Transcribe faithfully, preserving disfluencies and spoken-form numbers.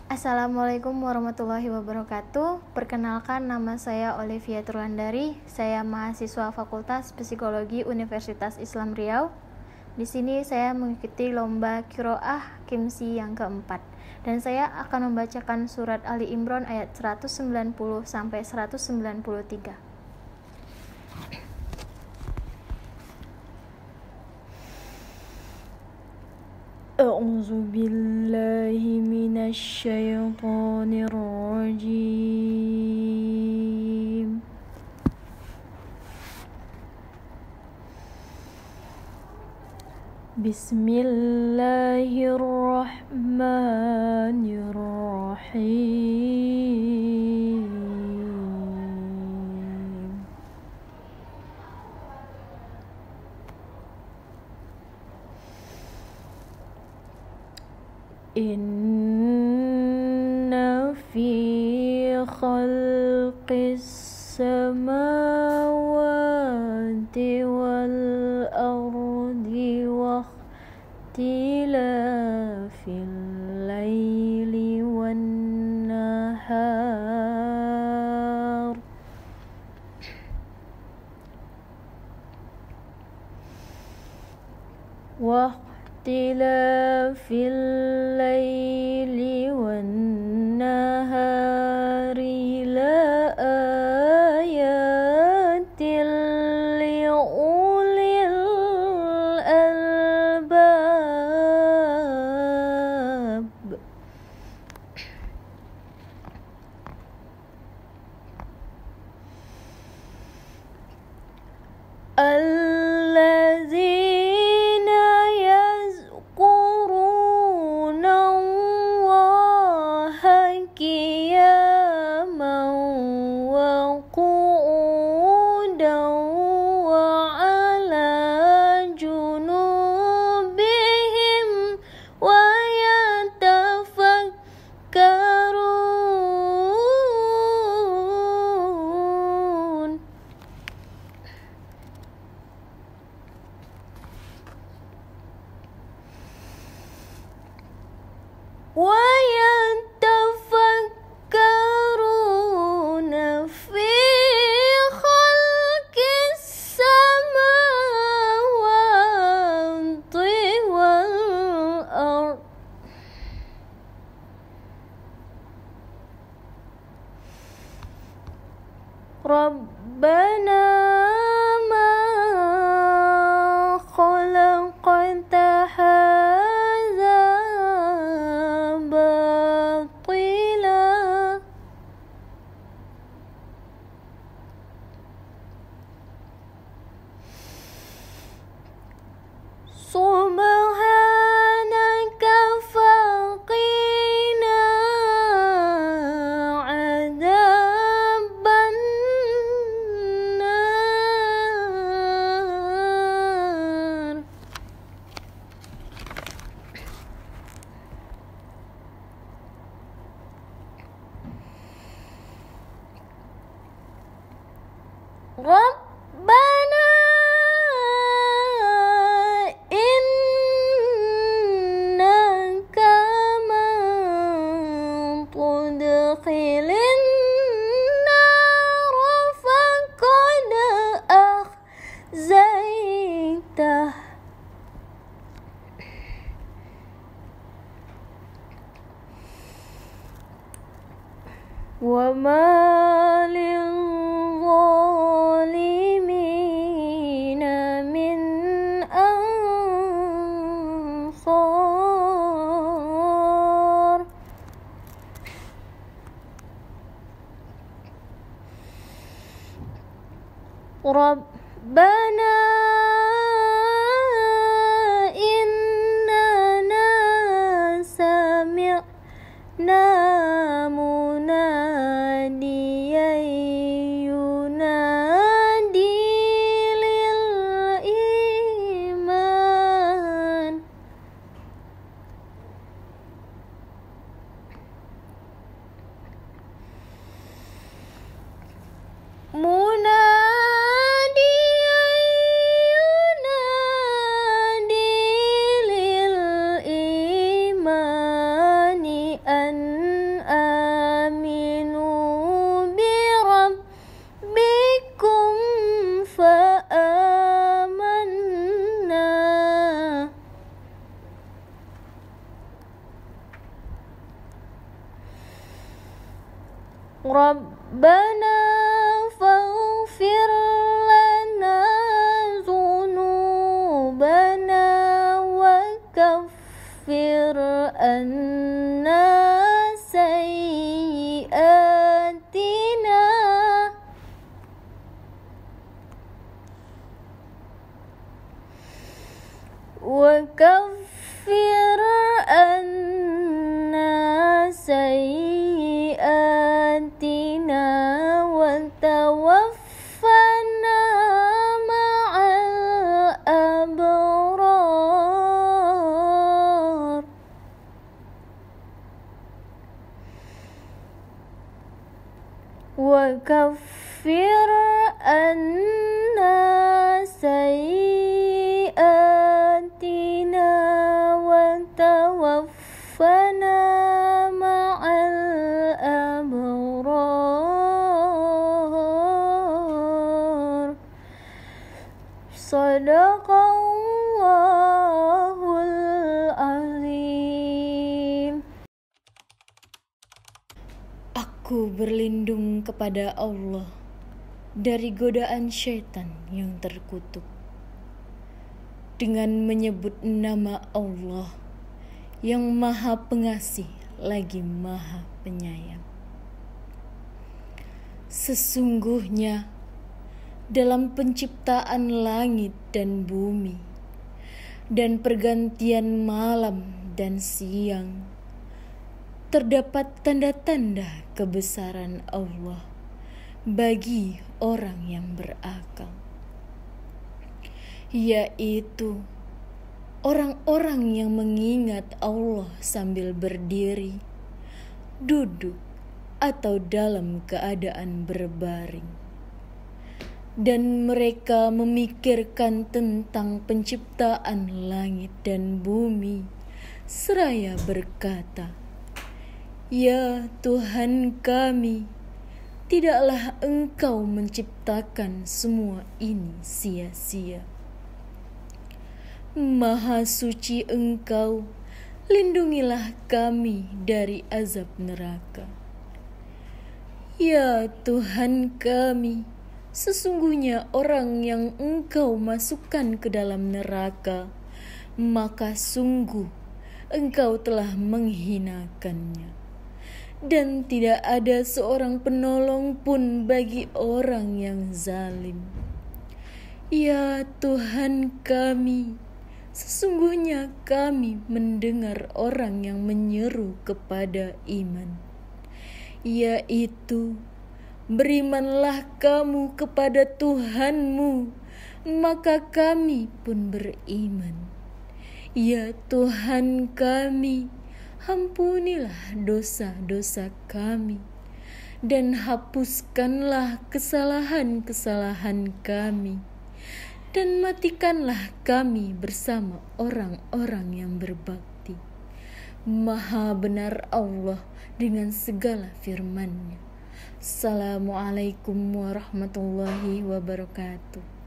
Assalamualaikum warahmatullahi wabarakatuh. Perkenalkan, nama saya Olivia Turlandari. Saya mahasiswa Fakultas Psikologi Universitas Islam Riau. Di sini saya mengikuti lomba Qiraah Qimsi yang keempat. Dan saya akan membacakan surat Ali Imran ayat seratus sembilan puluh sampai seratus sembilan puluh tiga. A'udzu billahi minasy syaithanir rajim. Bismillahirrahmanirrahim. Inna fi khalqis samawati wal ardi wa ikhtilafil laili wan nahar wa ikhtilafil laili wan nahari la ayatil li ulil albab. Allazina yazkuruna Allaha qiyaman wa qu'udan wa ala junubihim wa yatafakkarun. Wa yatafakkaruna fi khalqis samawati wal ard. Rabbana ma khalaqta hadza batila subhanaka faqina adzaban nar. Rabbana innaka man tudkhilin nar faqad akhzaitah wa ma lil-zalimina min ansar. Rabbana innana sami'na munadiyan yunadi lil iman. Munadiyan yunadi lil imani an آمنوا بربكم فآمنا ربنا فاغفر لنا ذنوبنا وكفر عنا سيئاتنا وكفر عنا سيئاتنا وتوفنا مع الأبرار وكفر عنا سيئاتنا وتوفنا مع الأبرار Sadaqallahul azim. Aku berlindung kepada Allah dari godaan syaitan yang terkutuk dengan menyebut nama Allah yang Maha Pengasih lagi Maha Penyayang. Sesungguhnya dalam penciptaan langit dan bumi dan pergantian malam dan siang terdapat tanda-tanda kebesaran Allah bagi orang yang berakal, yaitu orang-orang yang mengingat Allah sambil berdiri, duduk, atau dalam keadaan berbaring. Dan mereka memikirkan tentang penciptaan langit dan bumi, seraya berkata, "Ya Tuhan kami, tidaklah Engkau menciptakan semua ini sia-sia. Maha suci Engkau, lindungilah kami dari azab neraka. Ya Tuhan kami, sesungguhnya orang yang Engkau masukkan ke dalam neraka, maka sungguh Engkau telah menghinakannya. Dan tidak ada seorang penolong pun bagi orang yang zalim. Ya Tuhan kami, sesungguhnya kami mendengar orang yang menyeru kepada iman, yaitu, berimanlah kamu kepada Tuhanmu, maka kami pun beriman. Ya Tuhan kami, ampunilah dosa-dosa kami, dan hapuskanlah kesalahan-kesalahan kami, dan matikanlah kami bersama orang-orang yang berbakti. Maha benar Allah dengan segala firman-Nya. Assalamualaikum warahmatullahi wabarakatuh.